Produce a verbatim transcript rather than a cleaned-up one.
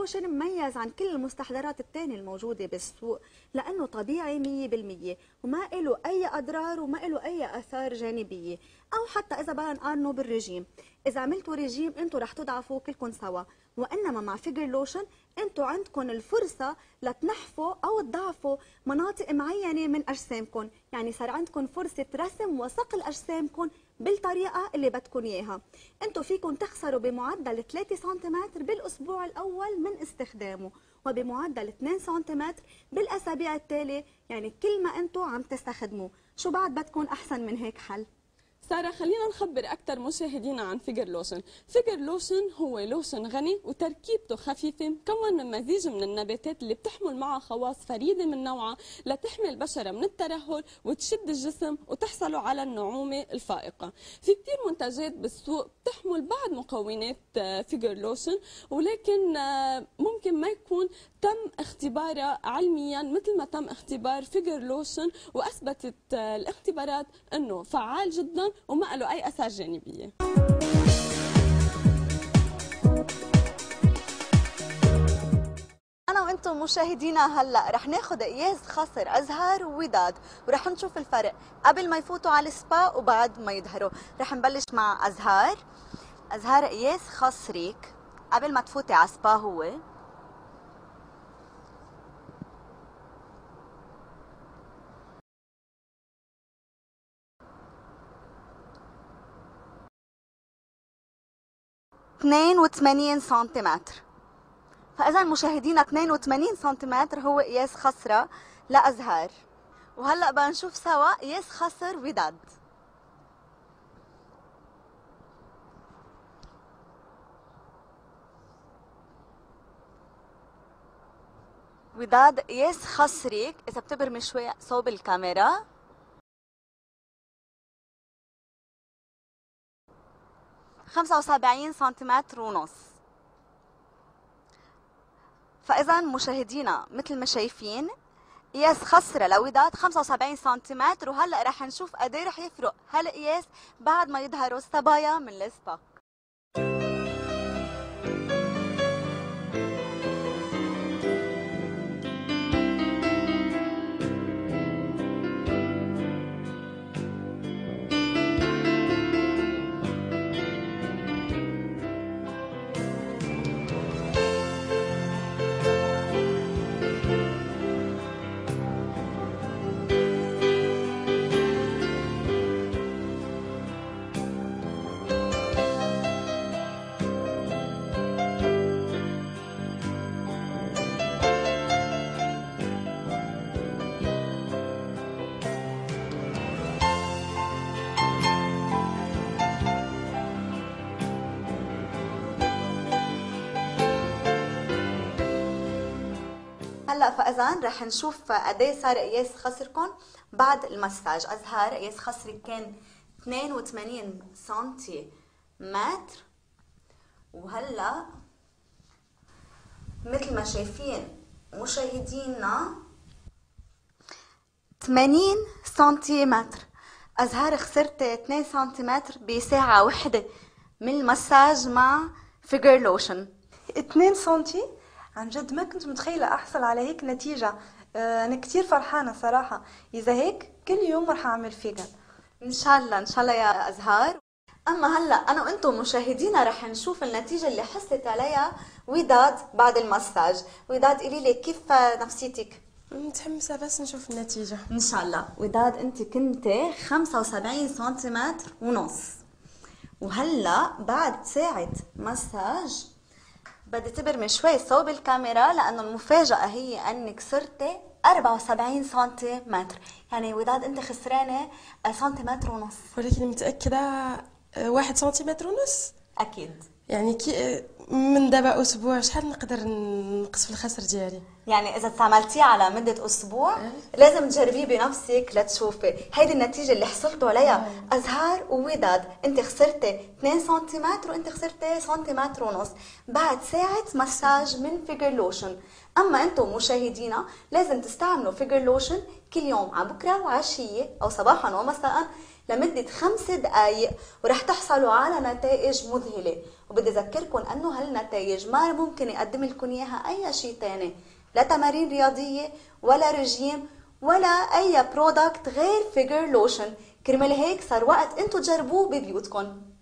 لوشن مميز عن كل المستحضرات الثانيه الموجوده بالسوق لانه طبيعي مية بالمية وما له اي اضرار وما له اي اثار جانبيه، او حتى اذا بدنا نقارنه بالرجيم، اذا عملتوا رجيم انتم رح تضعفوا كلكم سوا، وانما مع فيجر لوشن انتم عندكم الفرصه لتنحفوا او تضعفوا مناطق معينه من اجسامكم، يعني صار عندكم فرصه رسم وصقل اجسامكم بالطريقه اللي بدكم اياها. انتم فيكم تخسروا بمعدل ثلاثة سنتيمتر بالاسبوع الاول من استخدامه، وبمعدل اثنين سنتيمتر بالاسابيع التاليه، يعني كل ما انتم عم تستخدموه. شو بعد بدكم احسن من هيك حل؟ سارة، خلينا نخبر أكثر مشاهدينا عن فيجر لوشن. فيجر لوشن هو لوشن غني وتركيبته خفيفة، مكون من مزيج من النباتات اللي بتحمل معها خواص فريدة من نوعها لتحمي البشرة من الترهل وتشد الجسم وتحصلوا على النعومة الفائقة. في كثير منتجات بالسوق بتحمل بعض مكونات فيجر لوشن، ولكن ممكن ما يكون تم اختبارها علميا مثل ما تم اختبار فيجر لوشن، واثبتت الاختبارات انه فعال جدا وما له اي اثار جانبيه. انا وانتم مشاهدينا هلا رح ناخذ قياس خصر ازهار ووداد، ورح نشوف الفرق قبل ما يفوتوا على السبا وبعد ما يظهروا. رح نبلش مع ازهار. ازهار قياس خصرك قبل ما تفوتي على السبا هو اثنين وثمانين سنتيمتر. فاذا مشاهدينا اثنين وثمانين سنتيمتر هو قياس خصره لازهار. وهلا بدنا نشوف سوا قياس خصر وداد. وداد قياس خصرك اذا بتبرمي شوي صوب الكاميرا خمسة وسبعين سنتيمتر ونص. فاذا مشاهدينا مثل ما شايفين قياس خصره لوداد خمسة وسبعين سنتيمتر. وهلا رح نشوف قد ايه رح يفرق هالقياس بعد ما يظهروا الصبايا من السبا. هلا فاذا رح نشوف قد ايه صار قياس خصركم بعد المساج. ازهار قياس خصرك كان اثنين وثمانين سنتيمتر، وهلا مثل ما شايفين مشاهدينا ثمانين سنتيمتر. ازهار خسرت اثنين سنتيمتر بساعه وحده من المساج مع فيجر لوشن. اثنين سنتي عن جد ما كنت متخيلة أحصل على هيك نتيجة. آه أنا كتير فرحانة صراحة. إذا هيك كل يوم رح أعمل فيجر إن شاء الله إن شاء الله يا أزهار. أما هلأ أنا وأنتم مشاهدينا رح نشوف النتيجة اللي حصلت عليها وداد بعد المساج. وداد قولي لي كيف نفسيتك؟ متحمسة بس نشوف النتيجة إن شاء الله. وداد أنت كنت خمسة وسبعين سنتيمتر ونص، وهلأ بعد ساعة مساج بدي تبرمي شوي صوب الكاميرا لانه المفاجأة هي انك صرتي أربعة وسبعين سنتيمتر. يعني وداد انت خسرانة سنتيمتر ونص. ولكن متأكدة واحد سنتيمتر ونص؟ اكيد. يعني كي من دابا اسبوع شحال نقدر نقص في الخسر ديالي؟ يعني اذا استعملتيه على مده اسبوع أه؟ لازم تجربيه بنفسك لتشوفي. هيدي النتيجه اللي حصلتوا عليها أه. ازهار ووداد، انت خسرتي اثنين سنتيمتر وانت خسرتي سنتيمتر ونص بعد ساعه مساج من فيجر لوشن. اما انتم مشاهدينا لازم تستعملوا فيجر لوشن كل يوم على بكره وعشيه او صباحا ومساء لمدة خمس دقايق ورح تحصلوا على نتائج مذهلة. وبدي أذكركم أنه هالنتائج ما ممكن يقدم لكم إياها أي شيء تاني، لا تمارين رياضية ولا رجيم ولا أي برودكت غير فيجر لوشن. كرمال هيك صار وقت أنتوا تجربوه ببيوتكم.